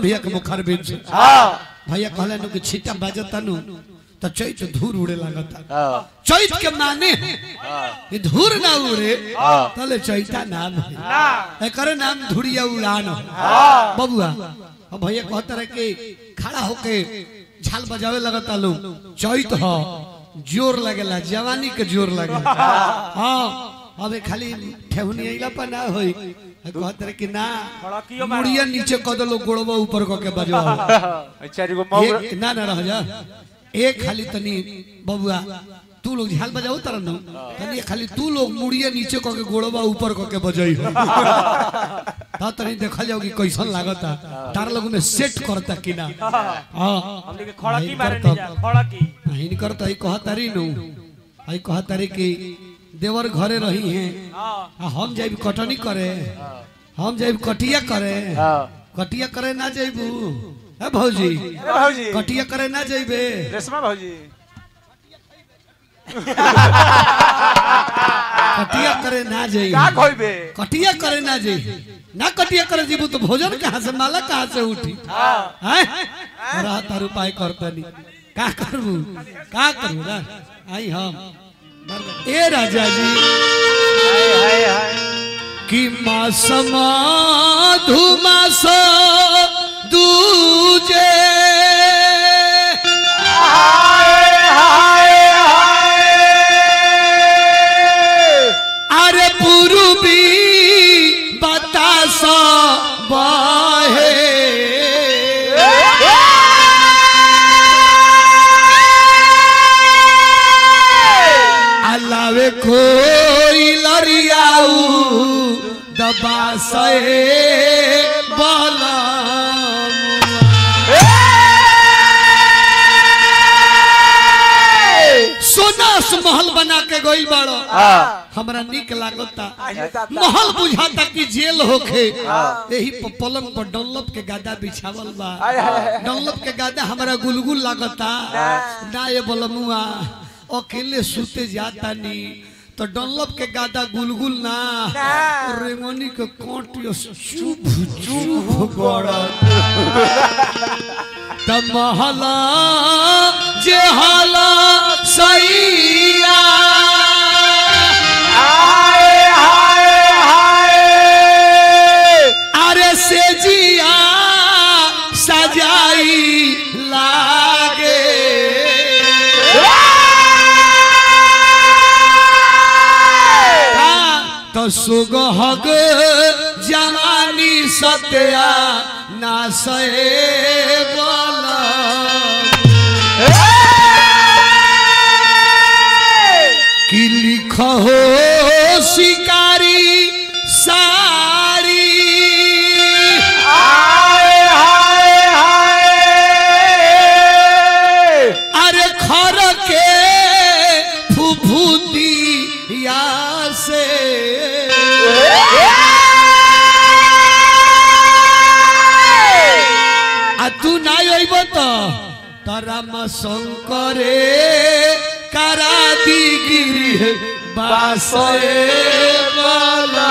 भैया के मुखार बीन से भैया कहले नु कि छीटा बाजता नु तो चैत धूर उड़े लगता चैत के माने ये धूर ना उड़े तले चैता नाम है करे नाम धुरिया उड़ान बबुआ अब भैया कहता रहे कि खड़ा होके झाल बजावे लगता लोग चैत हो जोर लगेला जवानी के जोर लगेला हाँ अबे खाली ठेहुनी आइला पर ना होई कहते रहे कि ना मुड़िया नीचे कदलो गोड़वा ऊपर के बजवा ना ना रह जा एक खाली तनी बबुआ तू लोग झाल बजाओ तरह न तनी खाली तू लोग मुड़िया नीचे के गोड़वा ऊपर के बजाई ता तनी देखा जाओ कि कैसन लागता तार लोग में सेट करता कि ना हां हमने के खड़ा की मारे नहीं जा खड़ा की नहीं करता ही कहतारी नु आई कहतारी कि देवर घरे रही हैं हम जाइब कटनी करे हम जाइब कटिया करे ना जाइबू ए भौजी कटिया करे ना जाइबे रेशमा भौजी कटिया करे ना जाइबे का खोइबे कटिया करे ना जाइबे ना कटिया करे जीबू तो भोजन कहां से माला कहां से उठी हैं रहा तार उपाय करतनी का करबू का करू ना आई हम ए राजा जी हाय हाय कि मासमा धुमास दूजे हाय हाय हाय अरे पूर्वी बतास बहे अलावे कोई लरियाऊ दबा सहे बाला सोनास महल बना के गोइल बाड़ो हमरा निक लागता महल बुझाता कि जेल होखे यही पलंग पर डॉनलप के गादा बिछावल बा डॉनलप के गादा हमरा गुलगुल लागता ना ये बोलमुआ अकेले सुते जाता नी तो डॉनलप के गादा गुलगुल ना रेंगनी के कांटियो चुभ चुभ गड़त त महला जे हाला सैया हाय हाय हाय अरे से जिया सजाई लागे तो सुगहग जवानी सत्या नासए बोला कि लिख हो शिकारी सारी हाय हाय हाय अरे खर के फुफुती या से तू ना आइब तो राम शंकरे करा दी गिरी बासए वाला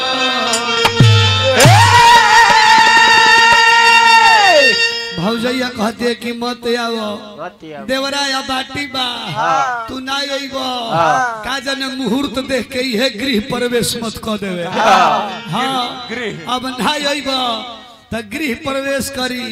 भौजैया कहते कि मत आओ देवराया बाटी बा तू ना आइब का जाने मुहूर्त देख के ये गृह प्रवेश मत कर देवे हां अब ना आइब तो गृह प्रवेश करी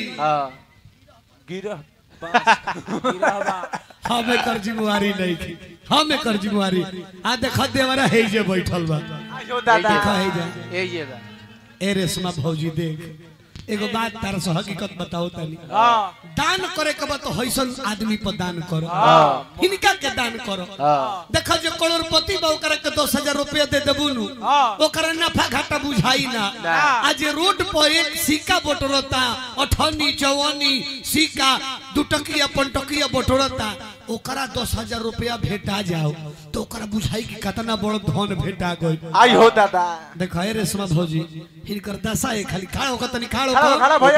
हमें कर जिम्मेवारी नहीं थी हमें कर जिम्मेवारी आ देखा देवरा है जे बैठल बा देखा है जा ए रेशमा भौजी देख एगो बात तार से हकीकत बताओ तनी दान करे के तो हईसन आदमी पर दान करो हिनका के दान करो देखा जो करोड़पति बा ओकरा के 10,000 रुपया दे देबू नु ओकरा नफा घाटा बुझाई ना आज रोड पर एक सिक्का बटोरता अठनी चवनी सिक्का 2 टकिया 5 टकिया बटोरता ओकरा 10,000 रुपया भेटा जाओ तो ओकरा बुझाई कि कितना बड़ धन भेटा गई आई हो दादा देखा ए रेशमा भौजी हिनकर दशा है खाली खाड़ होकर तनी खाड़ खड़ा भैया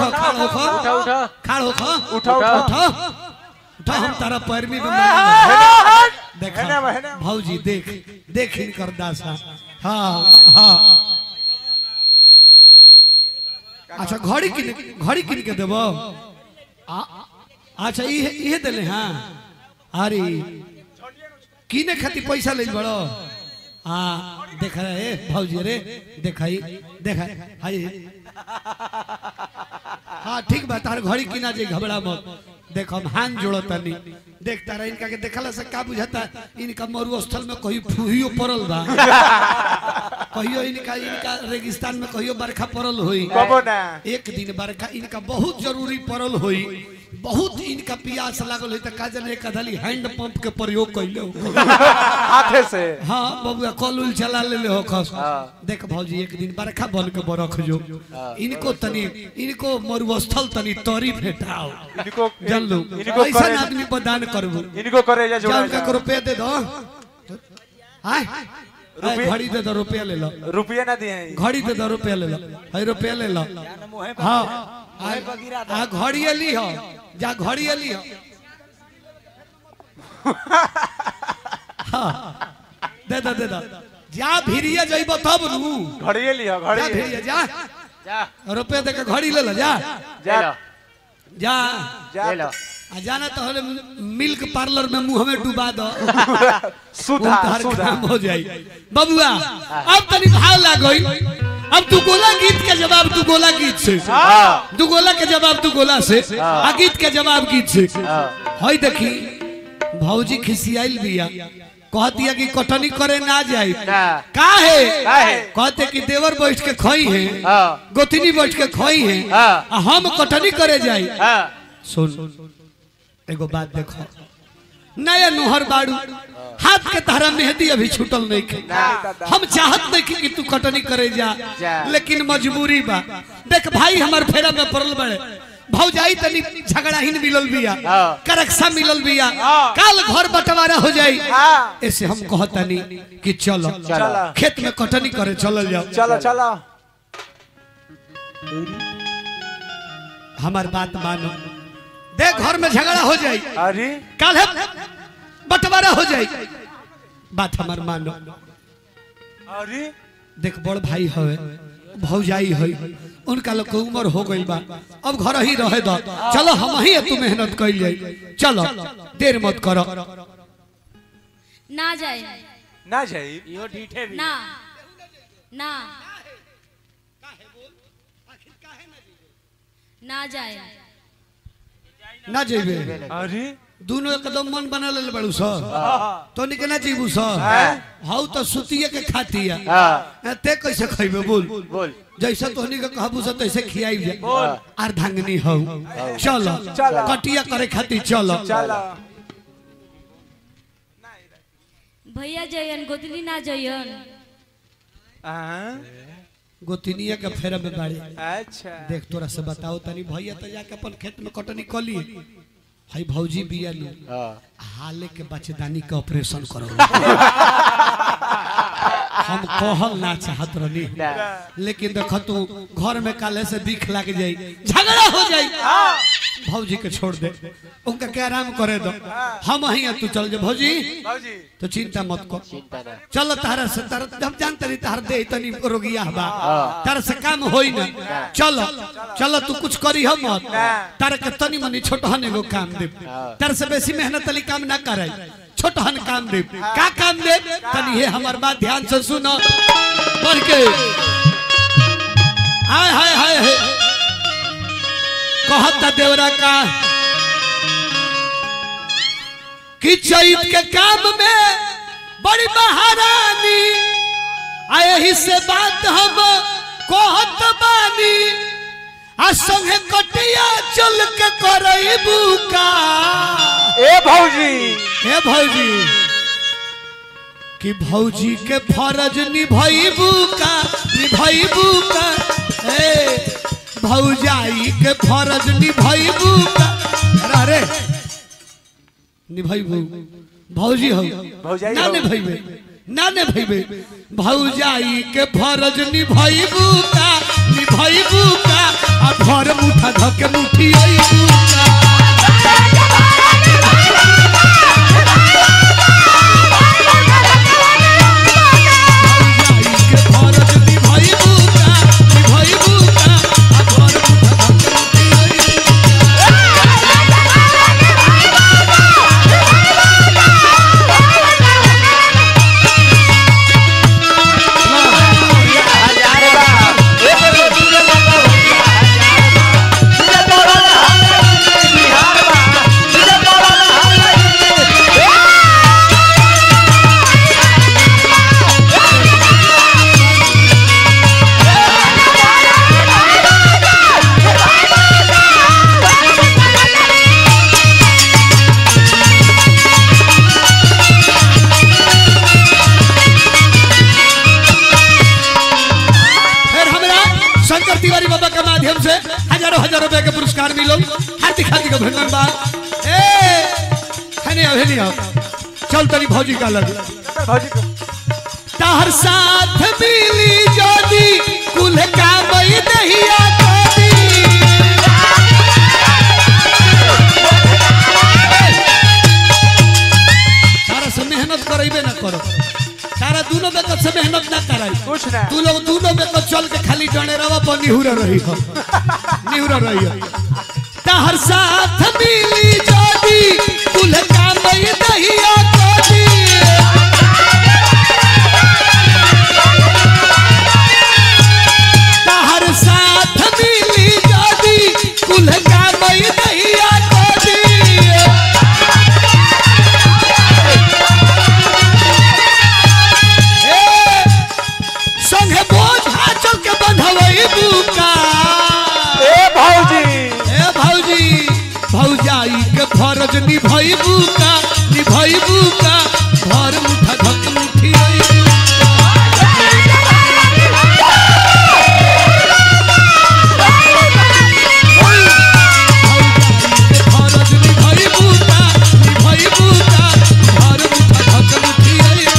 खाड़ होकर उठा हम तारा पैर में देखा भौजी देख देख हिनकर दशा हाँ हाँ अच्छा घड़ी किन के देबो अच्छा ये देले हां अरे किने खाती पैसा ले बड़ो देखा रे भौजी रे देखाई देखा हाय हाँ ठीक बा तार घड़ी किना जे घबरा मत देख हम हाथ जोड़ता नहीं देख तारा इनका के देखला से का बुझाता इनका मरुस्थल में कहीं फूहियो पड़ल बा कहियो इनका रेगिस्तान में कहियो बरखा पड़ल होई एक दिन बरखा इनका बहुत जरूरी पड़ल होई बहुत इनका प्यास लागल होई त का जाने कदली हैंड पंप के प्रयोग कइले हाथे से हां बबुआ कॉल चला ले हो खस देख भौजी एक दिन बरखा बन के बरख जो इनको मरुस्थल तनी तरी भेटाओ इनको जान लो ऐसा आदमी पर दान करबो इनको करे जा जोड़ा जा रुपया दे दो हां घड़ी दे दो रुपया ले लो रुपया ना दिए घड़ी दे दो रुपया ले लो है रुपया ले लो हां घड़ी ली हो जा घड़ी ली हो दे दो जा भिरिया जइबो तब नु घड़ी लियो घड़ी भिरिया जा रुपया दे के घड़ी ले लो जा ले लो जाना तो हले मिल्क पार्लर में मुंह में डुबा दो सुधा काम हो जाई बबुआ अब तनी भाव लागई अब तू गोला गीत के जवाब तू गोला गीत से तू गोला के जवाब तू गोला से आ गीत के जवाब गीत से हई देखी भौजी खिसियाइल बिया कहतिया कि कटनी करे ना जाई का है कहते कि देवर बैठ के खोई है गोतनी बैठ के खोई है हम कटनी करे जाई सुन एगो बात देखो नया नोहर बाड़ू हाथ के तारा मेहंदी अभी छूटल नहीं के हम चाहत नहीं कि तू कटनी करे जा लेकिन मजबूरी बा देख भाई हमार फेरा में पड़ल बड़े भौजाई तनी झगड़ा ही मिलल बिया करक्सा मिलल बिया काल घर बंटवारा हो जाई ऐसे हम कहतनी कि चलो खेत में कटनी करे चल जाओ चलो हमार बात मानो देख घर में झगड़ा हो जाई अरे काल बंटवारा हो जाई बात हमार मानो अरे देख बड़ भाई हवे भौजाई है उनका लोग उम्र हो गई बा अब घर ही रहे दो चलो हम ही तू मेहनत कइल जाई चलो देर मत करो ना जाए इहो ढीठे भी ना जाए ना जेबे अरे दोनों एकदम मन बना ले बड़ू सर तो निके ना जीबू सर हाउ तो सुतिए के खातिया ते कैसे खइबे बोल जैसा तोहनी के कहबू से तैसे खियाई जे अर्धांगनी हो चलो कटिया करे खाती चलो भैया जयन गोतनी ना जयन गोतनिया के फेरा में बाड़ी अच्छा देख तोरा से बताओ तनी भैया तो जाके अपन खेत में कटनी कली हाई भौजी बिया नु हाले के बच्चेदानी के ऑपरेशन करो हम कहल ना चाहत रहनी लेकिन देख तू घर में काले से दिख लग जाई झगड़ा हो जाई भौजी के छोड़ दे उनका क्या आराम करे दो हम ही तू चल जा भौजी तो चिंता मत कर चलो तारा से तारा हम जानते नहीं तार दे तनी रोगिया बा तारा से काम होई ना चलो तू कुछ करी हम मत तारा के तनी मनी छोटहन एगो काम दे तारा से बेसी मेहनत वाली काम ना करे छोटहन काम दे का काम दे तनी हे हमार बात ध्यान से सुनो बढ़ के हाय हाय हाय कहता देवरा का कि चैत के काम में बड़ी महारानी आए ही से बात हम कहत बानी आ संगे कटिया चल के करईबू का ए भौजी कि भौजी के फर्ज निभईबू का ए भौजाई के फर्ज निभईबू का अरे निभईबू भौजी हो ना निभईबे ना निभईबे भौजाई के फर्ज निभईबू का आ भर मुठा धके मुठियईबू का भौजाई के फर्ज निभईबू का आ भर शंकर तिवारी बाबा के माध्यम से हजारों हजार रुपए के पुरस्कार मिलो। हार्दिक हार्दिक अभिनंदन बा। हने अभी नहीं आओ, चल तनी भौजी का लग भौजी को ताहर साथ मिली जोदी कुल का मई दहिया कोदी। तारा से मेहनत करइबे ना करो, तारा दोनों बेकत से मेहनत ना कराई कुछ ना। तू लोग दोनों बेकत चल के खाली जने रवा पर निहुरा रही हो, निहुरा रही हो। ताहर साथ मिली जोदी कुल का मई दहिया कोदी। फरज निभाइबू का भर मुठा धक मुठी फरज निभाइबू का भर मुठा धक मुठी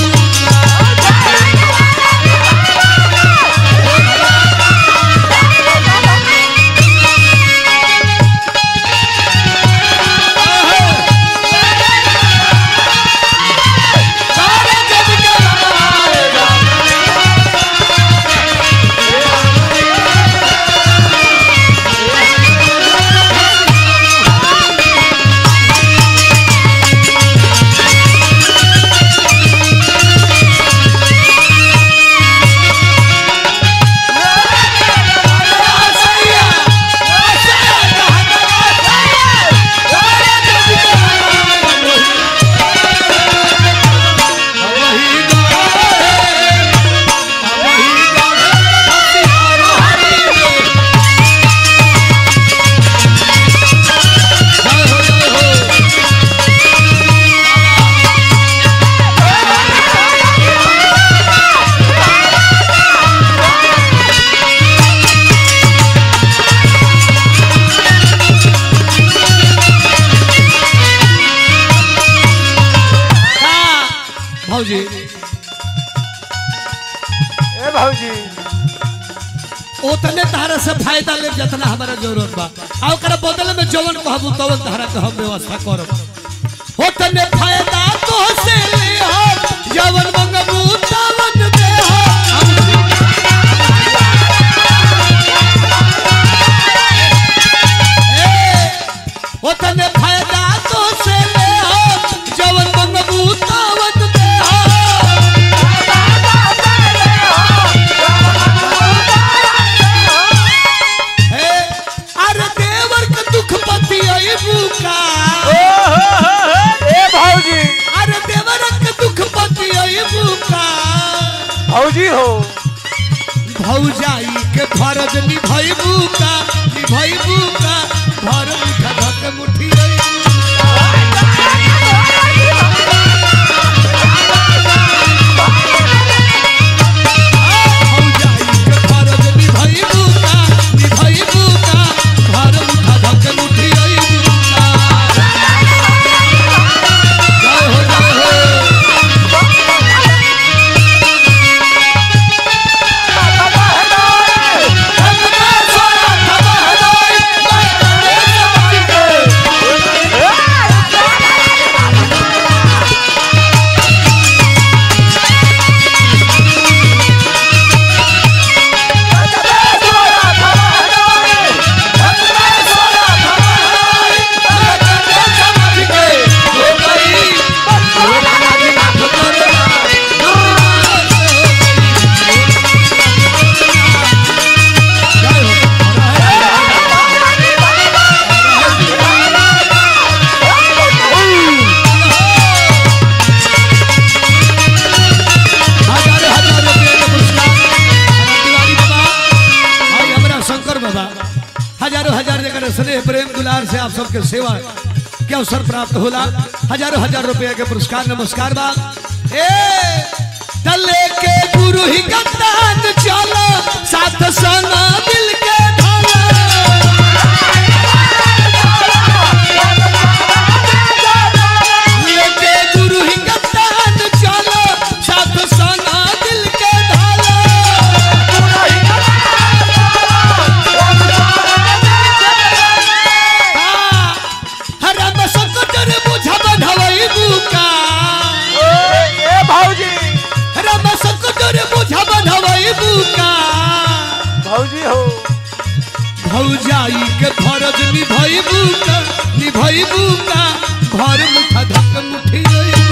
भौजी। ए भौजी ओतने तारा से फायदा ले जितना हमारा जरूरत बा, आ ओकरा बदले में जवन कहबू तवन तारा के हम व्यवस्था करब। ओतने फायदा तो से ले हो, जवन मंगबू तवन दे हो। ओतने फायदा तो से ले हो, जवन मंगबू तवन दे हो। अरे देवर के दुख पति आइबू का। ए भौजी अरे देवर के दुख पति आइबू का। भौजी हो भौजाई के फरज निभाइबू का भर मुठा धक मुठी स्नेह प्रेम दुलार से आप सबके सेवा के अवसर प्राप्त होला। हजारों हजार रुपए के पुरस्कार नमस्कार बा। तले के गुरु ही गद्दान चलो साथ संग दिल का भौजी हो भौजाई के फरज निभैबू का भर मुठा धक मुठी